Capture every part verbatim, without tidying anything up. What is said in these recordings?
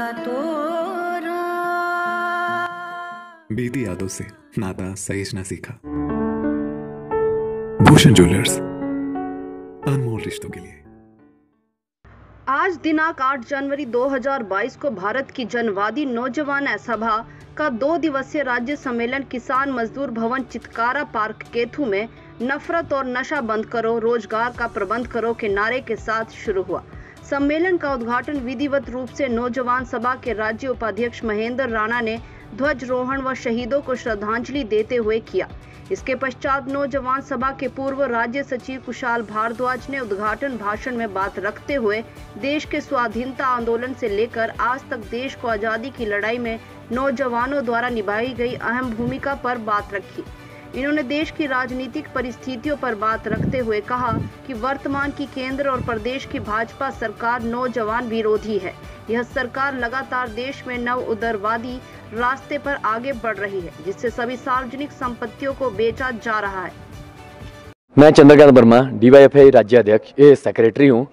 था तोरा। बीती यादों से नाता सहेजना सीखा। भूषण ज्वेलर्स, अनमोल रिश्तों के लिए। आज दिनांक आठ जनवरी दो हज़ार बाईस को भारत की जनवादी नौजवान सभा का दो दिवसीय राज्य सम्मेलन किसान मजदूर भवन चितकारा पार्क केथू में नफरत और नशा बंद करो, रोजगार का प्रबंध करो के नारे के साथ शुरू हुआ। सम्मेलन का उद्घाटन विधिवत रूप से नौजवान सभा के राज्य उपाध्यक्ष महेंद्र राणा ने ध्वजारोहण व शहीदों को श्रद्धांजलि देते हुए किया। इसके पश्चात नौजवान सभा के पूर्व राज्य सचिव कुशाल भारद्वाज ने उद्घाटन भाषण में बात रखते हुए देश के स्वाधीनता आंदोलन से लेकर आज तक देश को आजादी की लड़ाई में नौजवानों द्वारा निभाई गई अहम भूमिका पर बात रखी। इन्होंने देश की राजनीतिक परिस्थितियों पर बात रखते हुए कहा कि वर्तमान की केंद्र और प्रदेश की भाजपा सरकार नौजवान विरोधी है। यह सरकार लगातार देश में नव उदारवादी रास्ते पर आगे बढ़ रही है, जिससे सभी सार्वजनिक संपत्तियों को बेचा जा रहा है। मैं चंद्रकांत वर्मा, डीवाईएफआई राज्य अध्यक्ष ए सेक्रेटरी हूँ।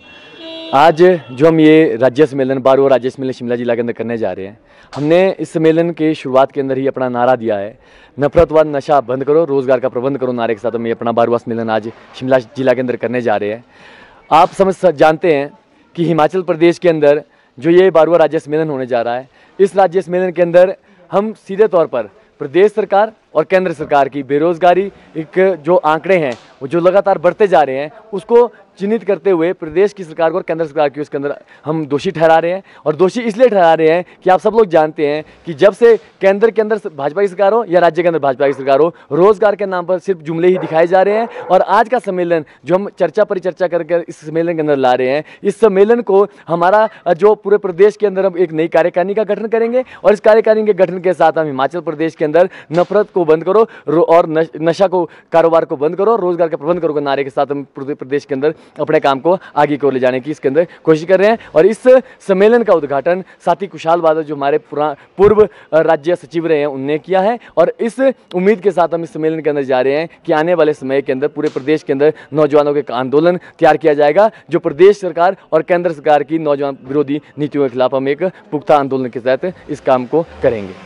आज जो हम ये राज्य सम्मेलन बारहवां राज्य सम्मेलन शिमला जिला के अंदर करने जा रहे हैं, हमने इस सम्मेलन के शुरुआत के अंदर ही अपना नारा दिया है, नफरत व नशा बंद करो, रोजगार का प्रबंध करो नारे के साथ हम ये अपना बारहवां सम्मेलन आज शिमला जिला के अंदर करने जा रहे हैं। आप समझ जानते हैं कि हिमाचल प्रदेश के अंदर जो ये बारहवां राज्य सम्मेलन होने जा रहा है, इस राज्य सम्मेलन के अंदर हम सीधे तौर पर प्रदेश सरकार और केंद्र सरकार की बेरोजगारी एक जो आंकड़े हैं वो जो लगातार बढ़ते जा रहे हैं उसको चिन्हित करते हुए प्रदेश की सरकार को और केंद्र सरकार की उसके अंदर हम दोषी ठहरा रहे हैं। और दोषी इसलिए ठहरा रहे हैं कि आप सब लोग जानते हैं कि जब से केंद्र के अंदर भाजपा की सरकार हो या राज्य के अंदर भाजपा की सरकार हो, रोजगार के नाम पर सिर्फ जुमले ही दिखाए जा रहे हैं। और आज का सम्मेलन जो हम चर्चा परिचर्चा करके इस सम्मेलन के अंदर ला रहे हैं, इस सम्मेलन को हमारा जो पूरे प्रदेश के अंदर हम एक नई कार्यकारिणी का गठन करेंगे और इस कार्यकारिणी के गठन के साथ हम हिमाचल प्रदेश के अंदर नफरत को बंद करो और नशा को कारोबार को बंद करो, रोजगार का प्रबंध करो के नारे के साथ हम प्रदेश के अंदर अपने काम को आगे को ले जाने की इसके अंदर कोशिश कर रहे हैं। और इस सम्मेलन का उद्घाटन साथी कुशाल भारद्वाज जो हमारे पूर्व राज्य सचिव रहे हैं उनने किया है। और इस उम्मीद के साथ हम इस सम्मेलन के अंदर जा रहे हैं कि आने वाले समय के अंदर पूरे प्रदेश के अंदर नौजवानों के आंदोलन तैयार किया जाएगा, जो प्रदेश सरकार और केंद्र सरकार की नौजवान विरोधी नीतियों के खिलाफ हम एक पुख्ता आंदोलन के तहत इस काम को करेंगे।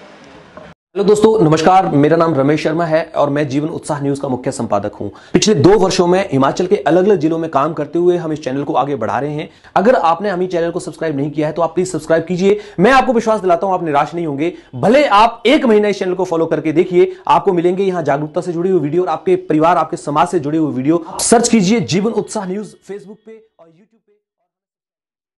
हेलो दोस्तों, नमस्कार। मेरा नाम रमेश शर्मा है और मैं जीवन उत्साह न्यूज का मुख्य संपादक हूं। पिछले दो वर्षों में हिमाचल के अलग अलग जिलों में काम करते हुए हम इस चैनल को आगे बढ़ा रहे हैं। अगर आपने हमें चैनल को सब्सक्राइब नहीं किया है तो आप प्लीज सब्सक्राइब कीजिए। मैं आपको विश्वास दिलाता हूं आप निराश नहीं होंगे। भले आप एक महीना इस चैनल को फॉलो करके देखिए, आपको मिलेंगे यहाँ जागरूकता से जुड़ी हुई वीडियो और आपके परिवार आपके समाज से जुड़ी हुई वीडियो। सर्च कीजिए जीवन उत्साह न्यूज फेसबुक पे और यूट्यूब पे।